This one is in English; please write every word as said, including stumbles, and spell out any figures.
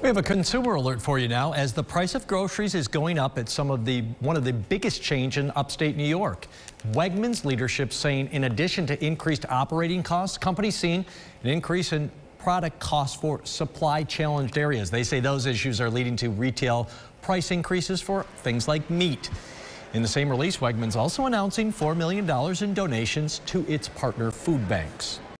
We have a consumer alert for you now as the price of groceries is going up at some of the one of the biggest chains in upstate New York. Wegmans leadership saying in addition to increased operating costs, companies seeing an increase in product costs for supply challenged areas. They say those issues are leading to retail price increases for things like meat. In the same release, Wegmans also announcing four million dollars in donations to its partner food banks.